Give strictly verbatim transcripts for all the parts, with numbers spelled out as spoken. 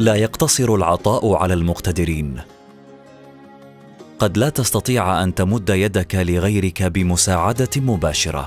لا يقتصر العطاء على المقتدرين. قد لا تستطيع أن تمد يدك لغيرك بمساعدة مباشرة،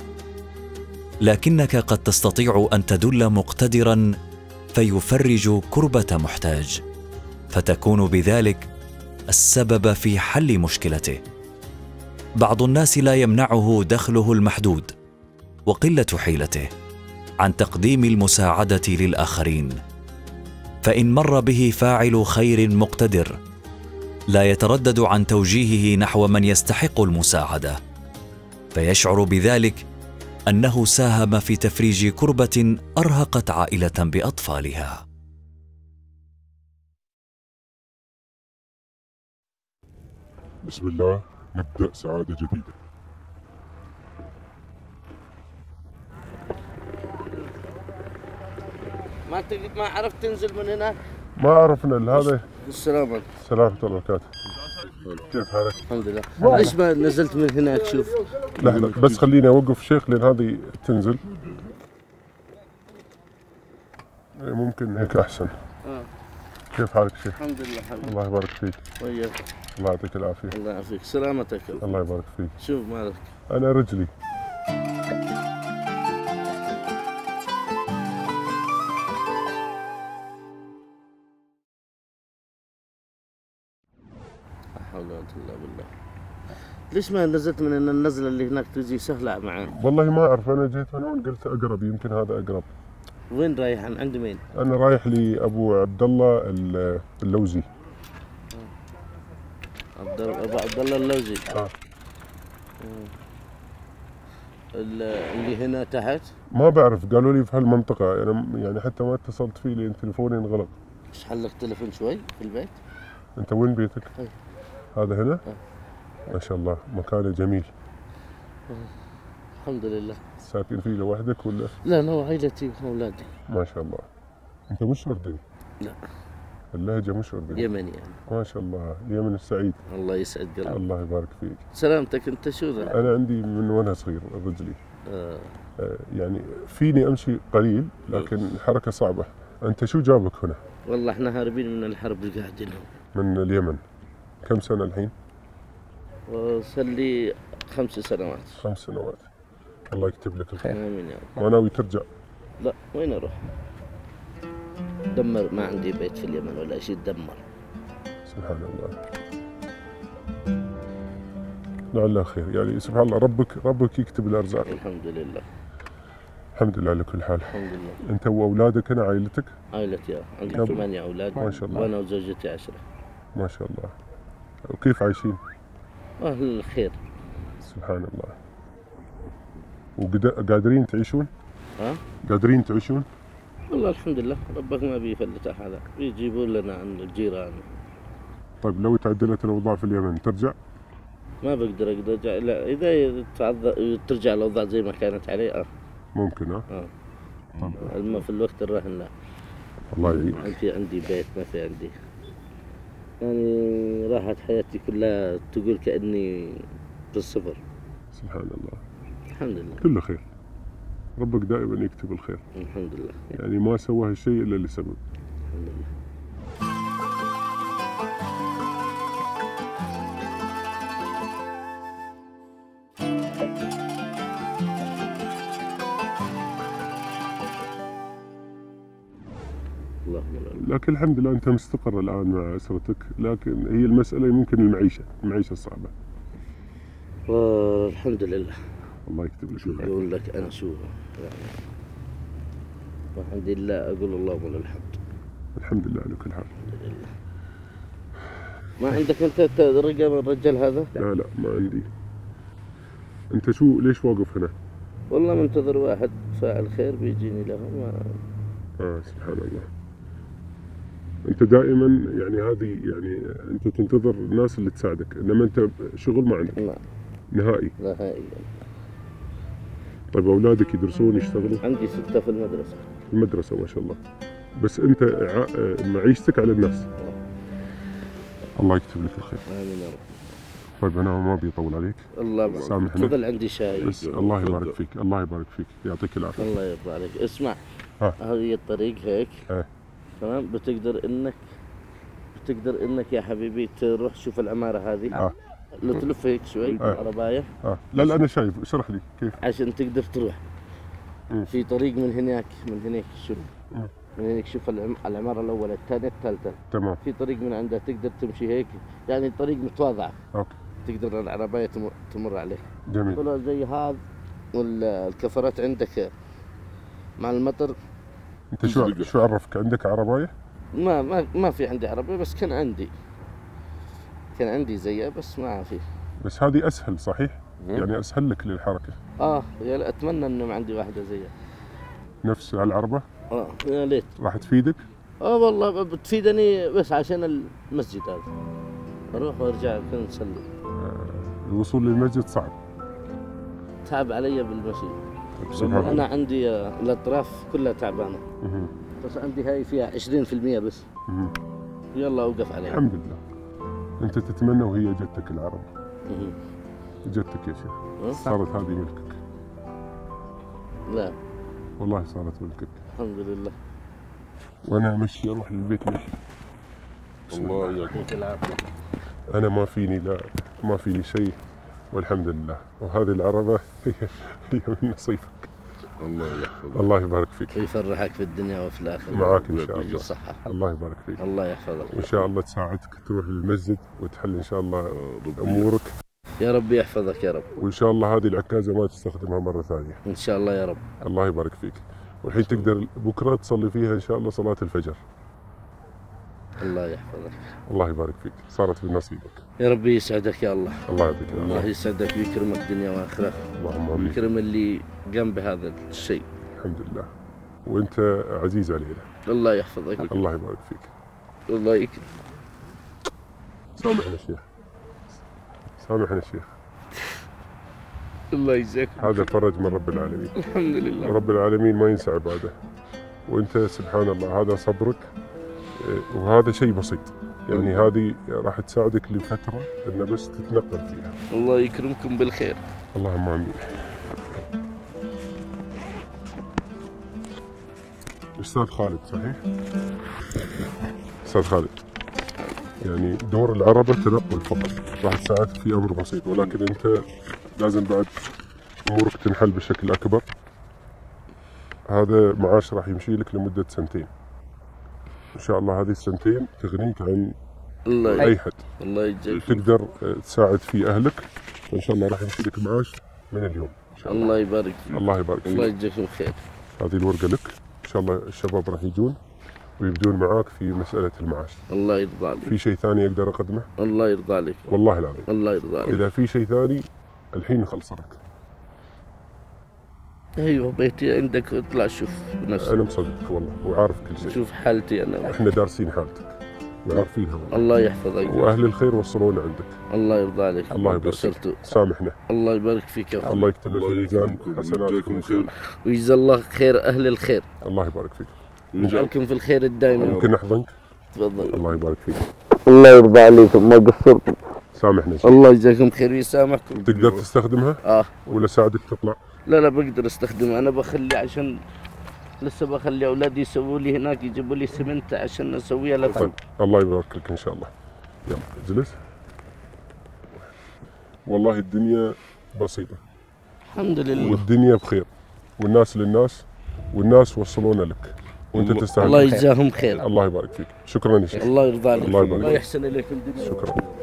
لكنك قد تستطيع أن تدل مقتدرا فيفرج كربة محتاج، فتكون بذلك السبب في حل مشكلته. بعض الناس لا يمنعه دخله المحدود وقلة حيلته عن تقديم المساعدة للآخرين، فإن مر به فاعل خير مقتدر لا يتردد عن توجيهه نحو من يستحق المساعدة، فيشعر بذلك أنه ساهم في تفريج كربة أرهقت عائلة بأطفالها. بسم الله، نبدأ سعادة جديدة. ما ما عرفت تنزل من هنا؟ ما عرفنا هذا. السلام عليكم. السلام ورحمة الله وبركاته. كيف حالك؟ الحمد لله. ليش ما نزلت من هناك؟ شوف لحظة بس خليني أوقف شيخ لأن هذه تنزل. ممكن هيك أحسن. آه. كيف حالك شيخ؟ الحمد لله حبيبي. الله يبارك فيك. وياك. الله يعطيك العافية. الله يعافيك. سلامتك. الله يبارك فيك. شوف مالك؟ أنا رجلي. لا حول ولا قوة إلا بالله. ليش ما نزلت من ان النزله اللي هناك تجي سهله معاه؟ والله ما اعرف، انا جيت هنا وقلت اقرب، يمكن هذا اقرب. وين رايح؟ عند مين؟ انا رايح لابو عبد الله اللوزي. عبد ابو عبد الله اللوزي. اه. اللي هنا تحت؟ ما بعرف، قالوا لي في هالمنطقه، انا يعني حتى ما اتصلت فيه لان تليفوني انغلق. ايش حلك تليفون شوي في البيت؟ انت وين بيتك؟ هي. هذا هنا؟ هي. ما شاء الله مكانه جميل. الحمد لله. ساكن فيه لوحدك ولا؟ لا انا وعائلتي واولادي. ما شاء الله. انت مش اردني؟ لا. اللهجه مش اردني؟ يمني يعني. ما شاء الله، اليمن السعيد. الله يسعد قلبك. الله يبارك فيك. سلامتك، انت شو ذا؟ انا عندي من وانا صغير رجلي. آه. آه يعني فيني امشي قليل لكن الحركه صعبه. انت شو جابك هنا؟ والله احنا هاربين من الحرب اللي قاعدين من اليمن. كم سنه الحين؟ وصار لي خمس سنوات. خمس سنوات. الله يكتب لك الخير. امين يا رب. ما ناوي ترجع؟ لا، وين اروح؟ دمر، ما عندي بيت في اليمن ولا شيء، دمر. سبحان الله. لعله خير، يعني سبحان الله، ربك ربك يكتب الارزاق. الحمد لله. الحمد لله على كل حال. الحمد لله. انت واولادك هنا عائلتك؟ عائلتي عندي ثمانية اولاد. ما شاء الله. وانا وزوجتي عشرة. ما شاء الله. وكيف عايشين؟ اهل الخير. سبحان الله. وقادرين تعيشون؟ ها؟ قادرين تعيشون؟ والله الحمد لله، ربك ما بيفلت هذا، بيجيبون لنا عن الجيران. طيب لو تعدلت الاوضاع في اليمن ترجع؟ ما بقدر اقدر ارجع، لا اذا ترجع الاوضاع زي ما كانت عليه اه ممكن. اه, آه. اما في الوقت الراهن لا. الله يعينك. عندي عندي بيت، ما في عندي، يعني راحت حياتي كلها تقول كأني في الصفر. سبحان الله. الحمد لله. كله خير. ربك دائما يكتب الخير. الحمد لله. يعني ما سوى هالشيء الا لسبب. الحمد لله. لكن الحمد لله انت مستقر الان مع اسرتك، لكن هي المساله ممكن المعيشه، المعيشه الصعبه. الحمد لله. الله يكتب لك الخير. اقول لك انا شو يعني، ما عندي الا اقول اللهم لك الحمد. الحمد لله على كل حال. الحمد لله. ما عندك انت رقم الرجال هذا؟ لا لا ما عندي. انت شو ليش واقف هنا؟ والله منتظر واحد فاعل خير بيجيني له. ما اه سبحان الله. انت دائما يعني هذه يعني انت تنتظر الناس اللي تساعدك، انما انت شغل ما عندك. لا نهائي. نهائي. طيب اولادك يدرسون يشتغلون؟ عندي ستة في المدرسة. في المدرسة ما شاء الله. بس انت معيشتك على الناس. الله يكتب لك الخير. امين يا رب. طيب انا ما بيطول عليك. الله سامحني. تفضل، عندي شاي. بس الله يبارك فيك، الله يبارك فيك، يعطيك العافية. الله يرضى عليك. اسمع، ها. هذه الطريق هيك. ها. تمام. بتقدر انك بتقدر انك يا حبيبي تروح تشوف العماره هذه. اه لو تلف هيك شوي آه. عربايه اه لا لا انا شايف، اشرح لي كيف. عشان تقدر تروح. مم. في طريق من هناك من هناك شوف مم. من هناك شوف العم- العماره الاولى الثانيه الثالثه. تمام. في طريق من عندها تقدر تمشي هيك، يعني طريق متواضع اوكي تقدر العربيه تمر, تمر عليه. جميل. ولا زي هذا والكفرات عندك مع المطر. انت شو شو عرفك عندك عربايه؟ ما ما ما في عندي عربيه، بس كان عندي كان عندي زيها بس ما في. بس هذه اسهل صحيح؟ يعني اسهل لك للحركه. اه يا لا، اتمنى انه عندي واحده زيها. نفس العربه اه يا ليت. راح تفيدك؟ اه والله بتفيدني بس عشان المسجد هذا، اروح وارجع كل نصلي. الوصول للمسجد صعب. تعب علي بالمشي. سبحان انا الله. عندي آه، الاطراف كلها تعبانه، مهم. بس عندي هاي فيها عشرين بالمئة بس. مهم. يلا اوقف عليها. الحمد لله. انت تتمنى وهي جدتك العرب. مهم. جدتك يا شيخ. أه؟ صارت هذه ملكك. لا والله صارت ملكك. الحمد لله. وانا امشي اروح للبيت مشي. الله يعطيك العافيه. انا ما فيني لا ما فيني شيء والحمد لله، وهذه العربه هي هي من نصيبك. الله يحفظك. الله يبارك فيك. ويفرحك في الدنيا وفي الاخره. معاك ان شاء الله. بالصحه. الله يبارك فيك. الله يحفظك. وان شاء الله تساعدك تروح للمسجد وتحل ان شاء الله امورك، يا رب يحفظك يا رب. وان شاء الله هذه العكازه ما تستخدمها مره ثانيه. ان شاء الله يا رب. الله يبارك فيك. والحين تقدر بكره تصلي فيها ان شاء الله صلاه الفجر. الله يحفظك. الله يبارك فيك. صارت من نصيبك. يا رب يسعدك يا الله. الله يعطيك الله العافيه. يسعدك ويكرمك دنيا واخره، اللهم امين. ويكرم اللي قام بهذا الشيء. الحمد لله. وانت عزيز علينا. الله يحفظك. الله يبارك فيك. الله يكرمك. سامحنا شيخ. سامحنا شيخ. الله يجزاك. هذا فرج من رب العالمين. الحمد لله. رب العالمين ما ينسى عباده. وانت سبحان الله هذا صبرك، إيه، وهذا شيء بسيط. يعني هذه راح تساعدك لفتره ان بس تتنقل فيها. الله يكرمكم بالخير. اللهم امين. استاذ خالد صحيح؟ استاذ خالد، يعني دور العربه تنقل فقط، راح تساعدك في امر بسيط، ولكن انت لازم بعد امورك تنحل بشكل اكبر. هذا معاش راح يمشي لك لمده سنتين. ان شاء الله هذه السنتين تغنيك عن الله اي حد، الله يجزاك. تقدر تساعد في اهلك، وان شاء الله راح يمشي لك معاش من اليوم ان شاء الله. الله يبارك فيك. الله يبارك الله فيك. يجزاكم خير. هذه الورقه لك، ان شاء الله الشباب راح يجون ويبدون معاك في مساله المعاش. الله يرضى عليك. في شيء ثاني اقدر اقدمه؟ الله يرضى عليك. والله العظيم الله يرضى عليك. اذا في شيء ثاني الحين خلص لك. ايوه بيتي عندك، اطلع شوف بنفسك. انا مصدقك والله وعارف كل شيء. شوف حالتي انا. احنا دارسين حالتك وعارفينها والله. الله يحفظك. واهل الخير وصلونا عندك. الله يرضى عليك. الله يبارك فيك. قصرتوا. سامحنا. الله يبارك فيك يا أخي. الله يكتب في الله ميزان يكرمكم حسناتكم. ويجزاكم خير. ويجزا الله خير اهل الخير. الله يبارك فيك. يجعلكم في الخير الدائم. ممكن نحضنك؟ تفضل. الله يبارك فيك. الله يرضى عليكم ما قصرتم. سامحنا شيء. الله يجزاكم خير ويسامحكم. تقدر تستخدمها اه ولا ساعدك تطلع؟ لا لا بقدر استخدمها، انا بخلي عشان لسه بخلي اولادي يسووا لي هناك، يجيبوا لي سمنت عشان اسويها لفن. الله يبارك لك ان شاء الله. يلا اجلس. والله الدنيا بسيطة الحمد لله. والدنيا بخير، والناس للناس، والناس وصلونا لك وانت الله- تستاهل. الله يجزاهم خير. الله يبارك فيك. شكرا يا شيخ. الله يرضى عليك. الله يبارك الله فيك. يحسن اليك الدنيا. شكرا.